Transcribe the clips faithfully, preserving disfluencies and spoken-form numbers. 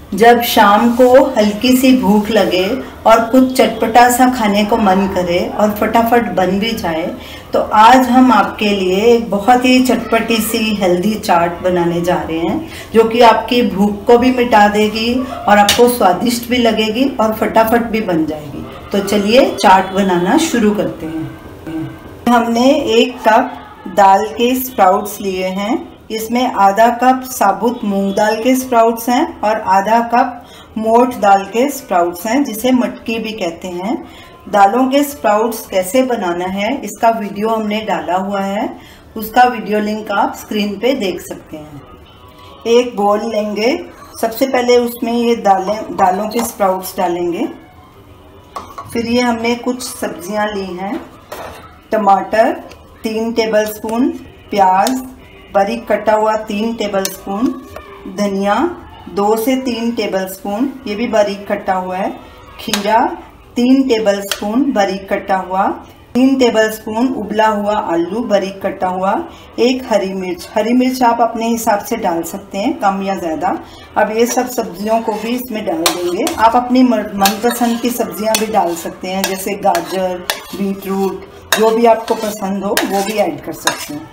जब शाम को हल्की सी भूख लगे और कुछ चटपटा सा खाने को मन करे और फटाफट बन भी जाए, तो आज हम आपके लिए एक बहुत ही चटपटी सी हेल्दी चाट बनाने जा रहे हैं, जो कि आपकी भूख को भी मिटा देगी और आपको स्वादिष्ट भी लगेगी और फटाफट भी बन जाएगी। तो चलिए चाट बनाना शुरू करते हैं। हमने एक कप दाल के स्प्राउट्स लिए हैं। इसमें आधा कप साबुत मूंग दाल के स्प्राउट्स हैं और आधा कप मोठ दाल के स्प्राउट्स हैं, जिसे मटकी भी कहते हैं। दालों के स्प्राउट्स कैसे बनाना है इसका वीडियो हमने डाला हुआ है, उसका वीडियो लिंक आप स्क्रीन पे देख सकते हैं। एक बोल लेंगे, सबसे पहले उसमें ये दालें दालों के स्प्राउट्स डालेंगे। फिर ये हमने कुछ सब्जियां ली हैं, टमाटर तीन टेबलस्पून, प्याज बारीक कटा हुआ तीन टेबलस्पून, धनिया दो से तीन टेबलस्पून, ये भी बारीक कटा हुआ है, खीरा तीन टेबलस्पून बारीक कटा हुआ, तीन टेबलस्पून उबला हुआ आलू बारीक कटा हुआ, एक हरी मिर्च। हरी मिर्च आप अपने हिसाब से डाल सकते हैं, कम या ज़्यादा। अब ये सब सब्जियों को भी इसमें डाल देंगे। आप अपनी मनपसंद की सब्जियां भी डाल सकते हैं, जैसे गाजर, बीटरूट, जो भी आपको पसंद हो वो भी ऐड कर सकते हैं।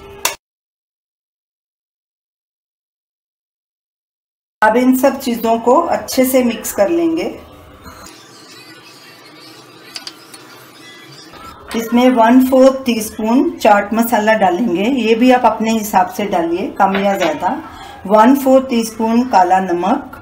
अब इन सब चीज़ों को अच्छे से मिक्स कर लेंगे। इसमें one fourth teaspoon chaat masala डालेंगे, ये भी आप अपने हिसाब से डालिए, कम या ज़्यादा। वन फोर्थ टी स्पून काला नमक।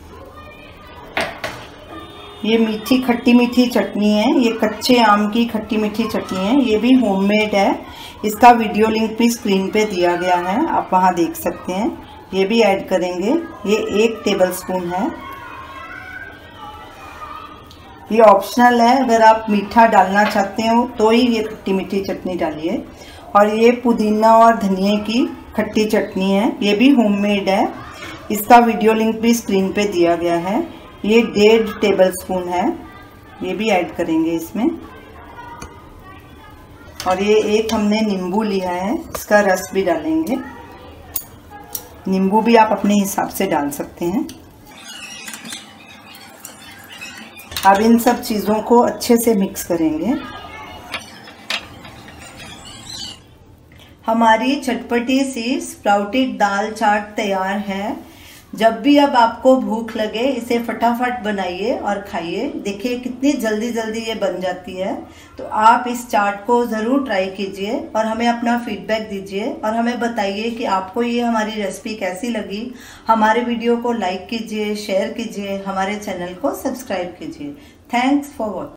ये मीठी खट्टी मीठी चटनी है, ये कच्चे आम की खट्टी मीठी चटनी है, ये भी होममेड है। इसका वीडियो लिंक भी स्क्रीन पे दिया गया है, आप वहाँ देख सकते हैं। ये भी ऐड करेंगे, ये एक टेबलस्पून है। ये ऑप्शनल है, अगर आप मीठा डालना चाहते हो तो ही ये खट्टी मीठी चटनी डालिए। और ये पुदीना और धनिए की खट्टी चटनी है, ये भी होममेड है। इसका वीडियो लिंक भी स्क्रीन पे दिया गया है। ये डेढ़ टेबलस्पून है, ये भी ऐड करेंगे इसमें। और ये एक हमने नींबू लिया है, इसका रस भी डालेंगे। नींबू भी आप अपने हिसाब से डाल सकते हैं। अब इन सब चीज़ों को अच्छे से मिक्स करेंगे। हमारी चटपटी सी स्प्राउटेड दाल चाट तैयार है। जब भी अब आपको भूख लगे, इसे फटाफट बनाइए और खाइए। देखिए कितनी जल्दी जल्दी ये बन जाती है। तो आप इस चाट को ज़रूर ट्राई कीजिए और हमें अपना फीडबैक दीजिए और हमें बताइए कि आपको ये हमारी रेसिपी कैसी लगी। हमारे वीडियो को लाइक कीजिए, शेयर कीजिए, हमारे चैनल को सब्सक्राइब कीजिए। Thanks for watching.